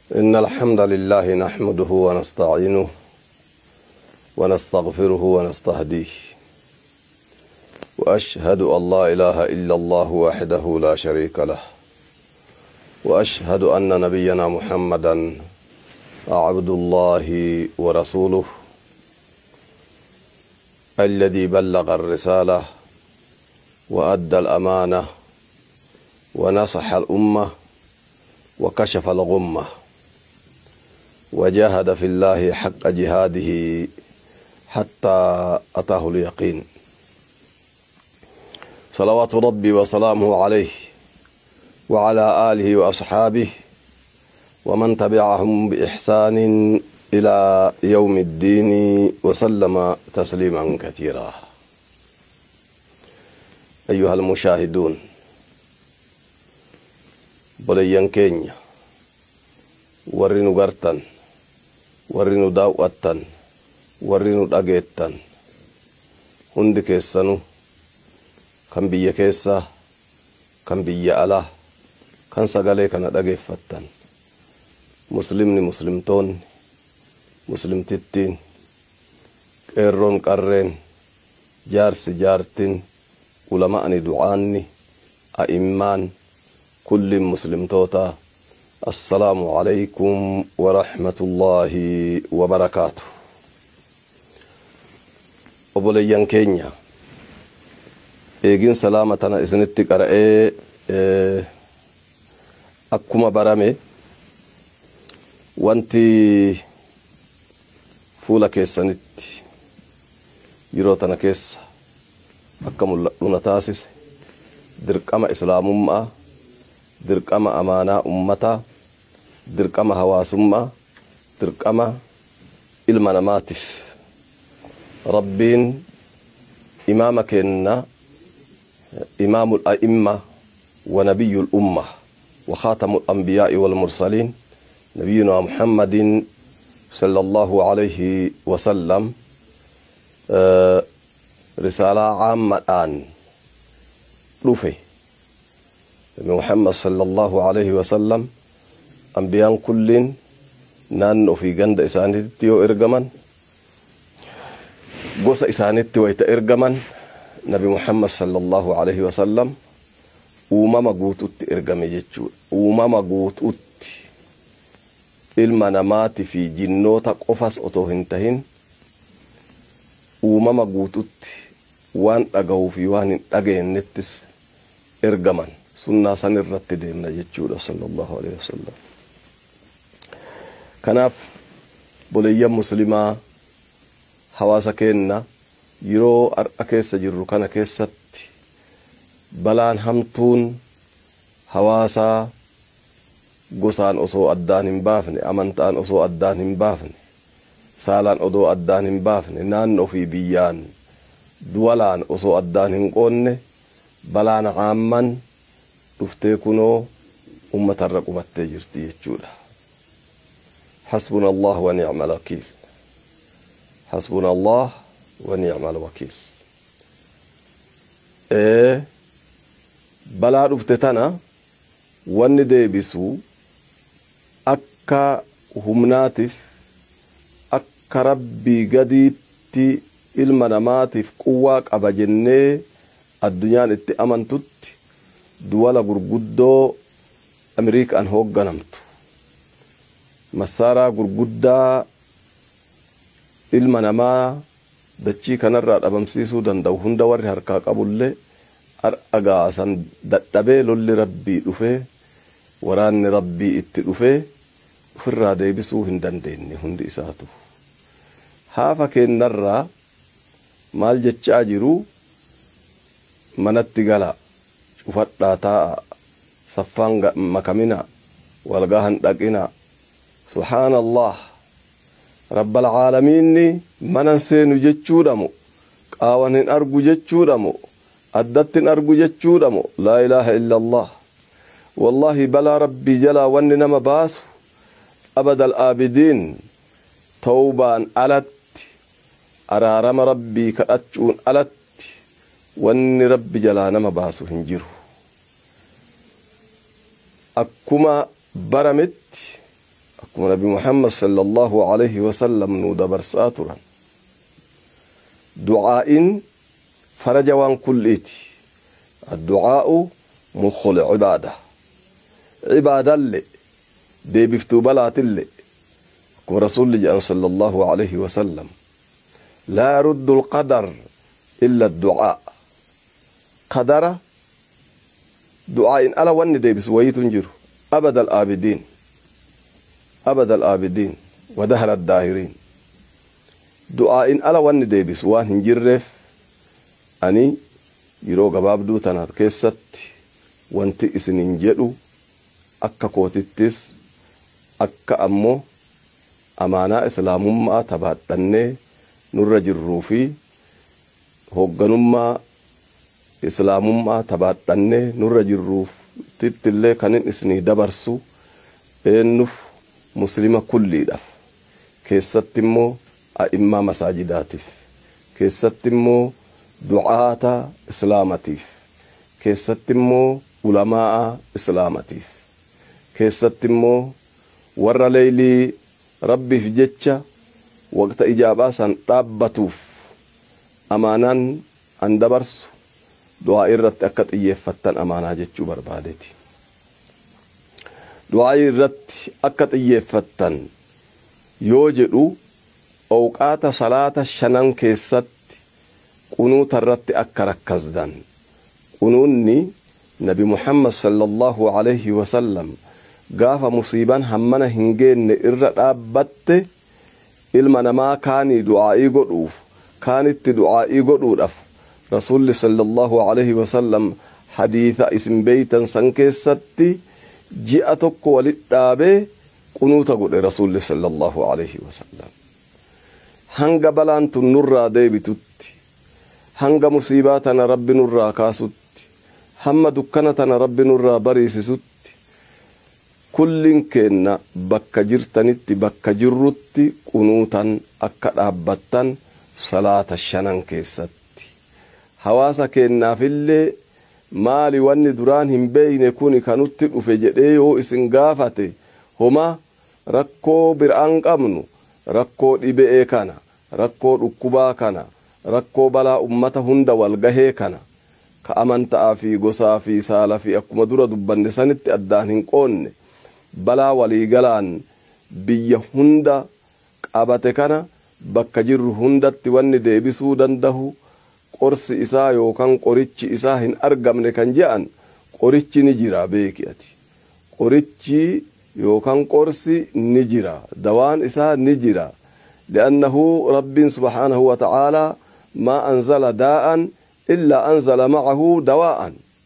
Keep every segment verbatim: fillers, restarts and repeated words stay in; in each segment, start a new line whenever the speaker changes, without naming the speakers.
إن الحمد لله نحمده ونستعينه ونستغفره ونستهديه وأشهد أن لا إله إلا الله وحده لا شريك له وأشهد أن نبينا محمدا عبد الله ورسوله الذي بلغ الرسالة وأدى الأمانة ونصح الأمة وكشف الغمة وجاهد في الله حق جهاده حتى أتاه اليقين صلوات ربي وسلامه عليه وعلى آله وأصحابه ومن تبعهم بإحسان إلى يوم الدين وسلم تسليما كثيرا. أيها المشاهدون بليان كينيا ورينو غرتن ورينو داوأتن ورينو داقيتن هند كيسانو كان بيا كيسا كان بيا ألا كان سغالي كان داقيفتن مسلمني مسلمتون مسلم تتين كيرون كارين جارس جارتين علماء دعاني أئمان كل مسلم توتا السلام عليكم ورحمة الله وبركاته. أبوليان كينيا إيجين سلامتنا إسنتك أرأي أكما برامي وانتي فولا كيسانت يروتنا كيس أكما لنتاسس درقما إسلام أمة درقما أمانة أمتا درقما هواسمة درقما المناماتف ربين إمامك إن إمام الأئمة ونبي الأمة وخاتم الأنبياء والمرسلين نبينا محمد صلى الله عليه وسلم آه رسالة عامة الآن لوفي محمد صلى الله عليه وسلم أنبياء كلين نان في جند إسانيتي وإرجمن قص إسانيتي ويتإرجمن نبي محمد صلى الله عليه وسلم وما مجوت أت إرجمي جتشو وما مجوت أت المنامات في جنوتك أفس أتوهنتهن وما مجوت أت وان أجو في وان أجين نتس إرجمن سنة سنرت ديمنا جتشو صلى الله عليه وسلم كناف بوليا مسلمة حواسا كينا يرو أكيس جرو كان كيست بلان همتون حواسا قصان أصو أدان هنبافني أمنتان أصو أدان هنبافني سالان أدو أدان هنبافني نان في بيان دولان أصو أدان هنقوني بلان عامان دفتيكونو أمة الرقبة تجرتي يجولا حسبنا الله ونعم الوكيل حسبنا الله ونعم الوكيل إيه بلا دفتتنا واني ديبسو أكا همناتف أكا ربي قديتي المناماتف قواك أبا جنة الدنيا اتي أمنتت دولا غرغدو أمريكا أن هوغ غنمتو مسارا غرغدا المناما دچي كنرا دبمسيسو دندو هندا ور هركا قبول ار اغاسن ددبه لول ربي دفه وران ربي ات دفه فرا ديبسو هندندني هندي ساتو هافا كنرا مال جچا جيرو منت غلا وفتاتا صفان مكمنا والغاهن دقنا سبحان الله رب العالمين منسين جچودمو قاونن ارغو جچودمو ادتن ارغو جچودمو لا اله الا الله والله بلا ربي جلا وننما باس ابد الابدين توبان علت ارارم ربي كاتچون علت ون ربي جلا نما باسو هنجرو. أكما برمت أكما نبي محمد صلى الله عليه وسلم ندبر ساترا دعاء فرج وان كليتي الدعاء مخل عبادة عبادة اللي دي بفتو بلات اللي كما رسول الله صلى الله عليه وسلم لا يرد القدر إلا الدعاء قدر دعاء ألا وان دي بسويت تنجر أبد الآبدين أبد الآبدين ودهر الداهرين دعاء ألا وان دي بسوان هنجرف أني يرو قباب دو تنات كيست وانتي اسنين جدو أكا كوتتس أكا أمو أمانا إسلام ما تباتني نور جروفي هوغنما إسلام ما تباتني نور جروف تتلي كانين اسني دبرسو إنف مسلمة كل دف كيستمو أئمة مساجداتف كيستمو دعاة إسلامتيف كيستمو علماء إسلامتيف كيستمو ور ليلي ربي في جتشا وقت إجابة سن رابطوف أمانا أن دبرسو دعاء الرت أكت إيفتن أمانا جتشو بربادتي دعاء الرت أكت إيفتن يوجدو أوقات صلاة الشنان كيست قنوت الرت أكرك كزدان قنوني نبي محمد صلى الله عليه وسلم قاف مصيبان همنا هنجين إرد أبت إلما ما كان دعائي قدوف كانت دعائي قدوف رسول صلى الله عليه وسلم حديث اسم بيتا سنكستي جئتك ولدابي قنوت قد رسول صلى الله عليه وسلم هنگ بلان تنرى ديبتوتي هنگ مصيباتنا رب نرى كاسوتي هم دكانتنا رب نرى بريسسوتي كل كنا بك جرتنتي بك جرتي قنوتا أكد أبتن صلاة الشنن كيستي حواسا كنا في اللي مالي واني دران هم بين يكوني كانت وفجئيو اسنقافتي هما ركو بران قمنو ركو إبئي كان ركو ركبا كان ركو بلا أمتا هند والغهي كان كأمنتا في قصا في سالا في أكما دورا دبان نسانت أدان هنقون بلا ولي غلان بي هند قابت كان بك جر هندت واني ديبسو دنده قرص إسا يوكان قريتش إسا هن أرقمن كان جاءن قريتش نجرا بيكياتي قريتش يوكان قرص نجرا دوان إسا نجرا لأنه رب سبحانه وتعالى ما أنزل داء إلا أنزل معه دواء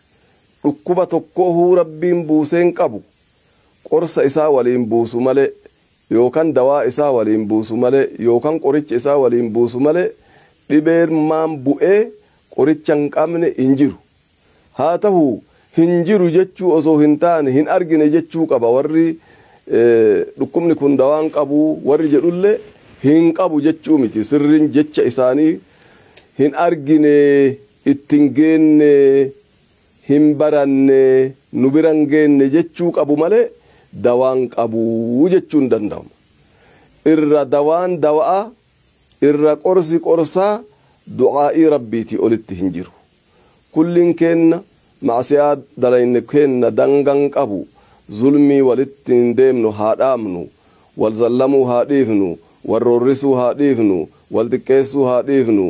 ركبة تقوه رب بوسين قبو قرص إسا ولين بوسو ملي يوكان دواء إسا ولين بوسو ملي يوكان قريتش إسا ولين بوسو ملي dhibeer maan bu'ee qorichan qabne hin jiru haa ta'u hin jiru jechuu osoo hin taane hin argine jechuu qaba warri dhukkubni kun dawaan qabu warri jedhulle hin qabu jechuu miti sirrin jecha isaanii hin argine ittin geenne hin baranne nu biran geenne jechuu qabu malee dawaan qabu jechuun danda'ama irra dawaan dawaa irra qorsi qorsaa du'aa'i rabbiiti olitti hin jiru kullin kenna macsiyaa dalayne kenna dangan qabu zulmii walitti hin deemnu haa dhaamnu wal zallamuu haa dhiifnu wal roorrisuu haa dhiifnu wal xiqqeessuu haa dhiifnu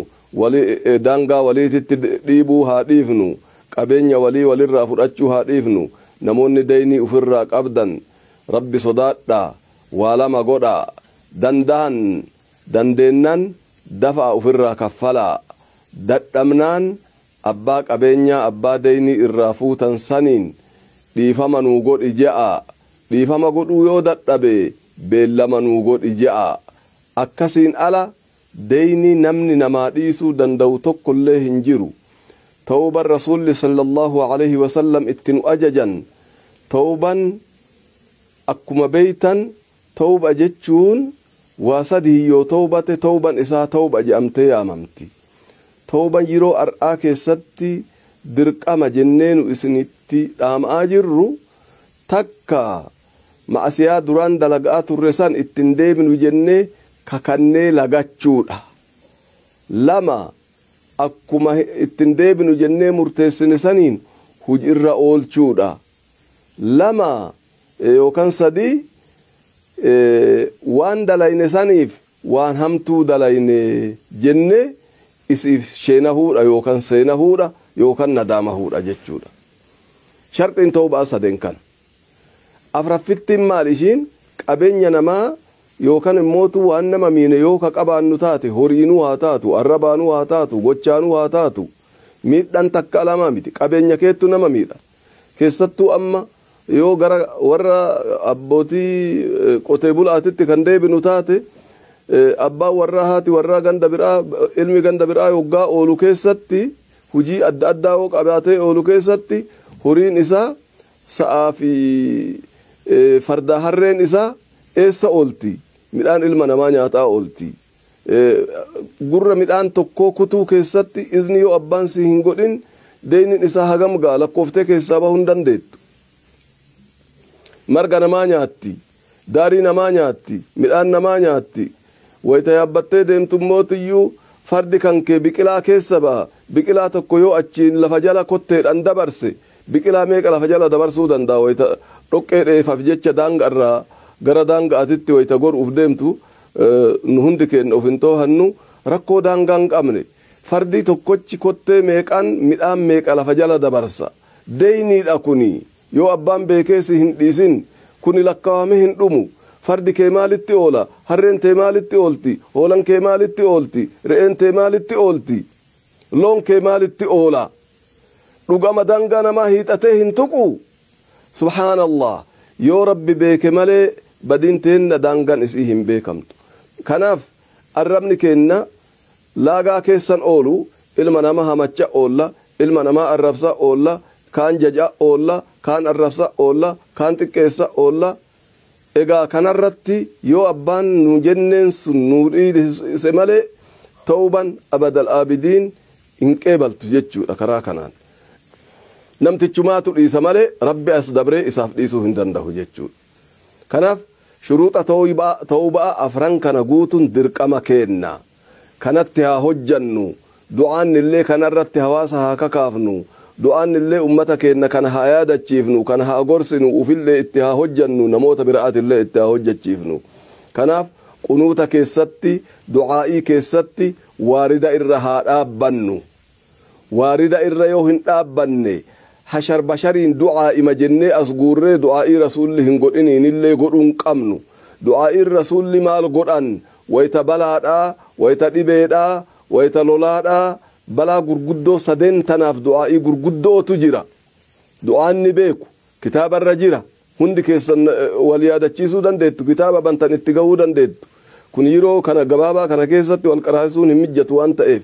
dangaa waliititti dhiibuu haa dhiifnu qabeenya walii walirraa fudhachuu haa dhiifnu namoonni daynii ufirraa qabdan rabbi sodaadhaa waa lama godhaa danda'an dandeennan dafa ufirraa kaffalaa dadhabnaan abbaa qabeenyaa abbaa daynii irraa fuutan saniin dhiifama nuu godhi je'a dhiifama godhuu yoo dadhabe beellama nuu godhi je'a akkasiin ala daynii namni namaa dhiisuu danda'u tokkollee hin jiru tawban rasuulli sallallahu alaihi wasallam itti nu ajajan tawban akkuma beeytan tawba jechuun waa sadii yoo tawbate tawban isaa tawba jedhamtee yaamamti tawban yeroo ar'aa keessatti dirqama jenneenu isinitti dhaamaa jirru takka ma'asiyaa duraan dalagaa turre san ittin deebinu jennee kakannee lagachuudha. Lama akkuma ittin deebinu jennee murteessine saniin hujirra oolchuudha. Lama yookaan sadii waan dalayne saniif waan hamtuu dalayne jennee isiif sheenahuudha yookaan seenahuudha yookaan nadaamahuudha jechuudha. Sharxiin tawbaa sadeen kan. Afraffittiin maal ishiin qabeenya namaa yookaan immootu waan nama miine yookaan qabaannu taate horiinuu haa taatu arrabaanuu haa taatu gochaanuu haa taatu miidhaan takka alamaa miti qabeenya keettu nama miidha. Keessattuu amma yoo gara warra abbootii qotee bulaatitti kan deebinu taate abbaan warraa haati warraa ganda biraa ilmi ganda biraa yoggaa oolu keessatti hujii adda addaa yoo qabaatee oolu keessatti horiin isaa sa'aa fi farda harreen isaa eessa oolti midhaan ilma namaa nyaataa oolti. Gurra midhaan tokkoo kutuu keessatti izni yoo abbaan si hin godhin deeynin isaa hagam ga'a lakkooftee keessaa bahuu hin dandeettu. Marga namaa nyaatti, daarii namaa nyaatti, midhaan namaa nyaatti. Wayita yaabbattee deemtummootiyyuu fardi kan kee biqilaa keessa ba'a. Biqilaa tokko yoo achiin lafa jala kotteedhaan dabarse biqilaa meeqa lafa jala dabarsuu danda'a. Wayita dhoqqee dheefaaf jecha daanga irraa gara daangaatitti wayita goruuf deemtu nu hundi keenya of hin toohannu rakkoo daangaa hin qabne. Fardi tokkochi kottee meeqaan midhaan meeqa lafa jala dabarsa. Deeyniidha kuni. Yoo abbaan beekeesi hin dhiisin kuni lakkaawame hin dhumu. Fardi kee maalitti oola? Harreen tee maalitti oolti? Hoolan kee maalitti oolti? Re'een tee maalitti oolti? Loon kee maalitti oola? Dhugama daangaa namaa hiixatee hin tuqu. Subhaanallah. Yoo rabbi beeke malee badiin teenna daangaan isii hin beekamtu. Kanaaf arrabni keenna laagaa keessan oolu ilma namaa hamacha oolla, ilma namaa arrabsa oolla, kaan jaja oolla, kaan arrabsa oolla, kaan xiqqeessa oolla. Egaa kanarratti yoo abbaan nu jenneen sun nu dhiise malee tawban abadal aabidiin hin qeebaltu jechuudha karaa kanaan. Namtichumaatu dhiisa malee rabbi as dabree isaaf dhiisuu hin danda'u jechuudha. Kanaaf shuruuxa tawbaa afran kana guutuun dirqama kenna. Kanatti haa hojjannu. Du'aan illee kanarratti hawaasa haa kakaafnu. Du'aan illee ummata keenya kana haa yaadachiifnu, kana haa gorsinu, ufillee itti haa hojjannu, namoota biraatillee itti haa hojjachiifnu. Kanaaf qunuuta keessatti, du'aa'ii keessatti waarida irra haa dhaabbannu. Waarida irra yoo hin dhaabbanne hashar bashariin du'aa'ima jennee as guurree du'aa'ii rasuulli hin godhiniin illee godhuun qabnu. Du'aa'iin rasuulli maal godhan? Wayita balaadhaa, wayita dhibeedhaa, wayita lolaadhaa. Balaa gurguddoo sadeen tanaaf du'aa'ii gurguddootu jira. Du'aan ni beeku kitaabarra jira. Hundi keessan wal yaadachiisuu dandeettu, kitaaba bantan itti gahuu dandeettu. Kun yeroo kana gabaabaa kana keessatti wal qaraasuun hin mijjatu waan ta'eef.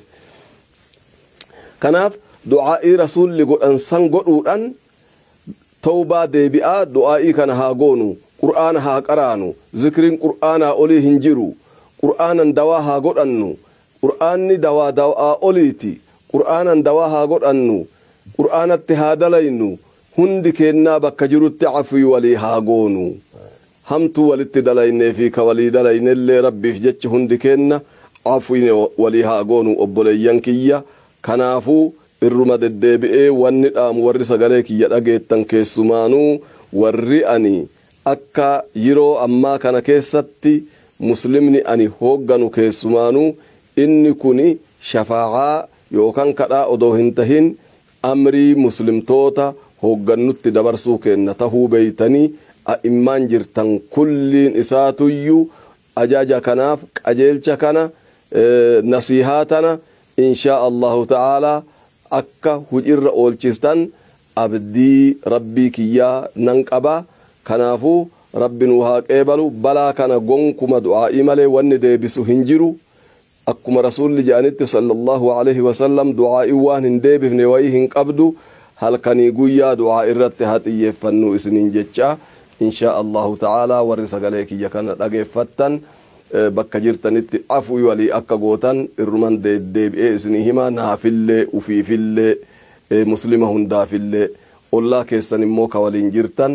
Kanaaf du'aa'ii rasuulli godhan san godhuudhaan tawbaa deebi'aa du'aa'ii kana haa goonu, qur'aana haa qaraanu, zikriin qur'aanaa olii hin jiru, qur'aanan dawaa haa godhannu. Qur'aanni dawaa dawaa oliiti. Qur'aanan dawaa haa godhannu. Qur'aanatti haa dalaynu. Hundi kennaa bakka jirutti afii walii haa goonu. Hamtuu walitti dalaynee fi ka walii dalaynellee rabbiif jecha hundi kenna afii walii haa goonu obboleeyyan kiyya. Kanaafuu irruma deddeebi'ee wanni dhaamu warri sagalee kiyya dhageettan keessumaanuu warri ani akka yeroo ammaa kana keessatti muslimni ani hoogganu keessumaanuu inni kuni shafaa'aa yookaan kadhaa odoo hin tahin amrii muslimtoota hooggannutti dabarsuu kenna tahuu beeytanii a'immaan jirtan kulliin isaatuyyuu ajaja kanaaf qajeelcha kana nasihaa tana inshaa allahu ta'aalaa akka hujirra oolchistan abdii rabbii kiyyaa nan qaba. Kanaafuu rabbi nu haa qeebalu. Balaa kana gonkuma du'aa'ii malee wanni deebisu hin jiru. Akkuma rasuulli jedhanitti sallallahu alaihi wasallam du'aa'ii waan hin deebifne wayii hin qabdu. Halkanii guyyaa du'aa irratti haa xiyyeeffannu isiniin jecha inshaa allahu ta'aalaa warri sagalee kiyya kana dhageeffattan bakka jirtanitti afuu walii akka gootan irruman deebi'ee isinii hima. Naafillee ufiifillee muslima hundaafillee ollaa keessan immoo ka waliin jirtan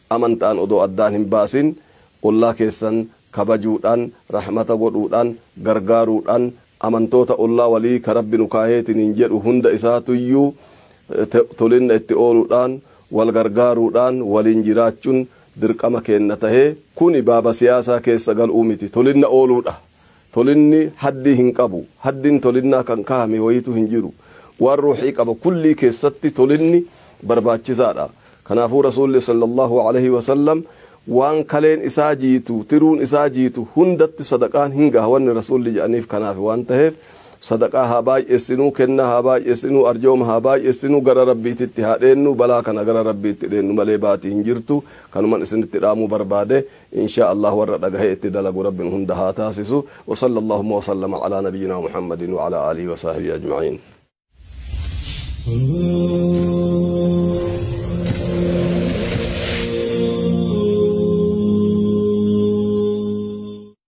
amantaan odoo addaan hin baasin ollaa keessan kabajuudhaan rahmata godhuudhaan gargaaruudhaan amantoota ollaa walii ka rabbi nu kaaheetiin jedhu hunda isaatuyyuu tolinna itti ooluudhaan wal gargaaruudhaan waliin jiraachuun dirqama kenna tahee kuni baaba siyaasaa keessa gal'uu miti tolinna ooluudha. Tolinni haddi hin qabu haddin tolinnaa kan kaahame wayitu hin jiru waan ruuxii qaba kullii keessatti tolinni barbaachisaadha. Kanaafuu rasuulli sallallahu alaihi wasallam waan kaleen isaa jiitu tiruun isaa jiitu hundatti sadaqaan hin gaha wanni rasuulli jedhaniif kanaaf waan taheef sadaqaa haa baay'essinuu kennaa haa baay'essinuu arjooma haa baay'essinuu gara rabbiititti haa dheennu balaa kana gara rabbiitti dheennu malee baatii hin jirtu kanuman isinitti dhaamuu barbaade inshaa Allah warra dhagahee itti dalagu rabbiin hunda haa taasisu wa sallallahu wa sallama ala nabiyyina Muhammadin wa ala alihi wa sahbihi ajma'in.